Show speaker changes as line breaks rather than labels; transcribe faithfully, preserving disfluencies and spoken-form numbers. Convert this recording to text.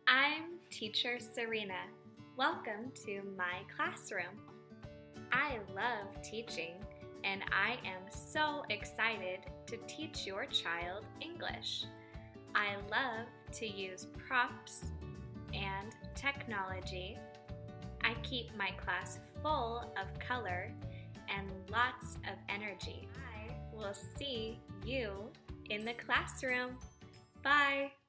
I'm Teacher Serena. Welcome to my classroom. I love teaching and I am so excited to teach your child English. I love to use props and technology. I keep my class full of color and lots of energy. I will see you in the classroom. Bye!